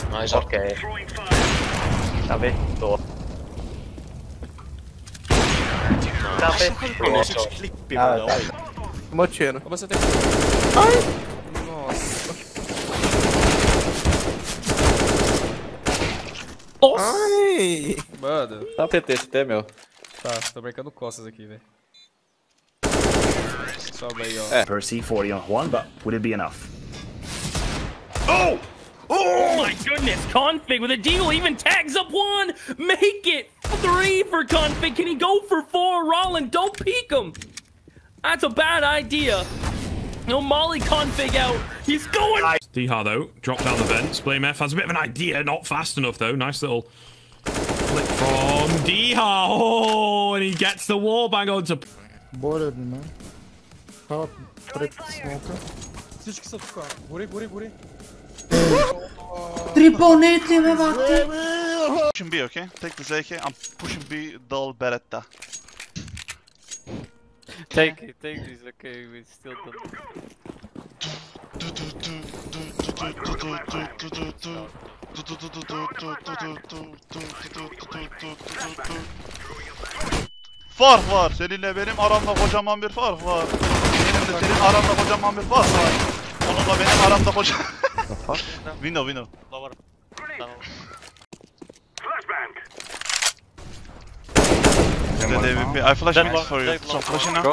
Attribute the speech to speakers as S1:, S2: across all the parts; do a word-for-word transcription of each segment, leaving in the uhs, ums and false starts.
S1: Nice, okei. Tää vittua. Tää vittua.
S2: Se yksi klippi vaan oi.
S3: Mochino.
S2: Onpa se tehty.
S3: Ai!
S2: Nossa.
S3: Ai!
S2: Mano.
S1: Tá P T esse T, meu.
S2: Tá, tô brincando costas aqui, velho. Sobe aí, ó.
S1: É.
S4: Per C forty on one, but would it be enough?
S5: Oh! Oh my goodness, Config with a deal even tags up one! Make it three for Config. Can he go for four? Rollin, don't peek him! That's a bad idea. No Molly Config out. He's going.
S6: Deha though, drop down the vents. Blame F has a bit of an idea, not fast enough though. Nice little flick from Deha. Oh, and he gets the wall bang onto.
S3: Bored man. Top trick smoker.
S2: Всички са тука. Гори, гори, гори.
S7: Triponete me vakti.
S8: Pushing B, okay? Take this A K. I'm pushing B, dull Beretta.
S1: Take it, take this, okay, we still don't.
S8: Fark var. Seninle benim aramda kocaman bir fark var. Benim de senin aranda kocaman bir fark var. Onunla benim aramda kocaman... Window, window.
S1: Lower.
S8: Dead A W P. I flash mid for you. So flashing now.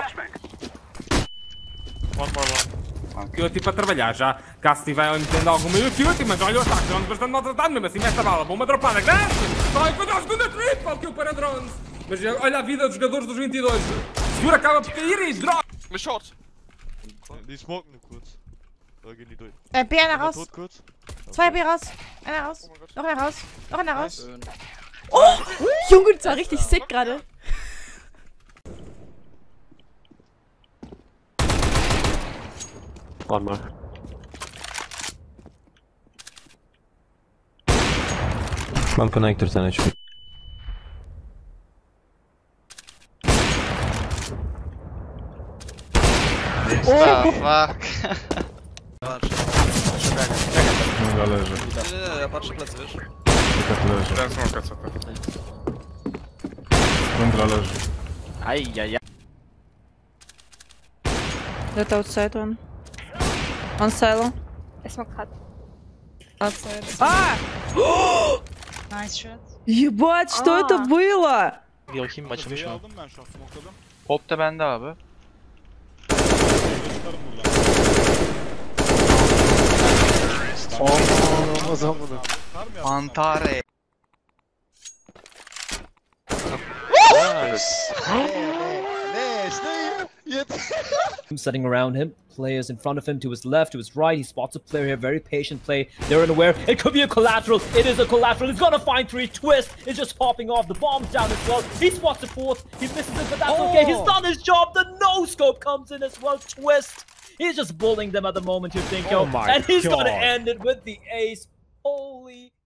S1: One more long.
S9: Eu tipo a trabalhar já, caso estiver metendo alguma YouTube, mas olha o ataque, drones bastante maltratado, mesmo assim mete a bala, bomba dropada, grande! Vai fazer a segunda triple, kill para drones! Mas olha a vida dos jogadores dos vinte e dois, segura acaba por cair e drop!
S2: Med short. Die smoken nur kurz. Da gehen die durch.
S7: Äh, B einer raus.
S2: Tot kurz.
S7: Zwei B raus. Einer raus. Noch einer raus. Noch einer raus. Oh! Junge, das war richtig sick gerade.
S1: One more.
S10: Mam konektor ten H P.
S1: Oh, fuck.
S3: Dobra, leży.
S2: Nie, nie, nie, ja patrzę plecy, wiesz?
S3: Tak leży.
S9: Ten smoka co to?
S3: Dobra, leży.
S1: Ajajaj.
S7: That outside one. On silo.
S11: I smoke hot.
S7: Outside. А!
S11: Nice shot.
S7: Ебать, что это было?
S1: Bakayım açılmış mı?
S8: Aldım ben şu an smokladım.
S1: Pop da bende abi.
S3: Aman o zaman bunu.
S1: Mantare.
S10: Setting around him, players in front of him, to his left, to his right. He spots a player here, very patient play. They're unaware. It could be a collateral. It is a collateral. He's gonna find three. Twist is just popping off. The bomb's down as well. He spots a fourth. He misses it, but that's
S3: Oh.
S10: okay. He's done his job. The no scope comes in as well. Twist. He's just bullying them at the moment, you think,
S3: Oh
S10: yo.
S3: my
S10: And he's gonna
S3: God.
S10: end it with the ace. Holy